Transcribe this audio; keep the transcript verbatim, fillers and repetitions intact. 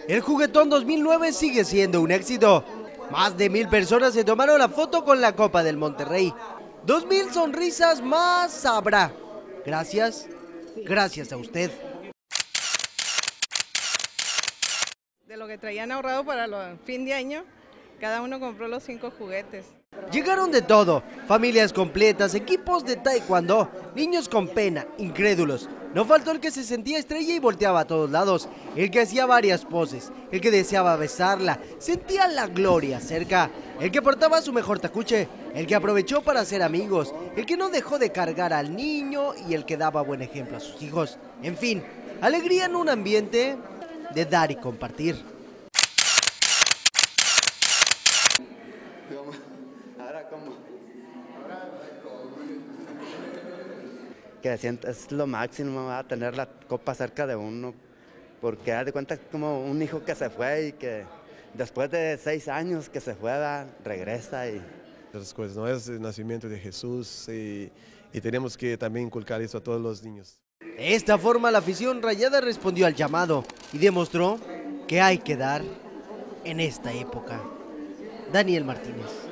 El Juguetón dos mil nueve sigue siendo un éxito. Más de mil personas se tomaron la foto con la Copa del Monterrey. Dos mil sonrisas más habrá. Gracias, gracias a usted. De lo que traían ahorrado para el fin de año, cada uno compró los cinco juguetes. Llegaron de todo, familias completas, equipos de taekwondo, niños con pena, incrédulos. No faltó el que se sentía estrella y volteaba a todos lados, el que hacía varias poses, el que deseaba besarla, sentía la gloria cerca, el que portaba su mejor tacuche, el que aprovechó para hacer amigos, el que no dejó de cargar al niño y el que daba buen ejemplo a sus hijos. En fin, alegría en un ambiente de dar y compartir. Ahora cómo. Que siento, es lo máximo, va a tener la copa cerca de uno, porque haz de cuenta como un hijo que se fue y que después de seis años que se fue, va, regresa y... Esas cosas, ¿no? Es el nacimiento de Jesús y, y tenemos que también inculcar eso a todos los niños. De esta forma la afición rayada respondió al llamado y demostró que hay que dar en esta época. Daniel Martínez.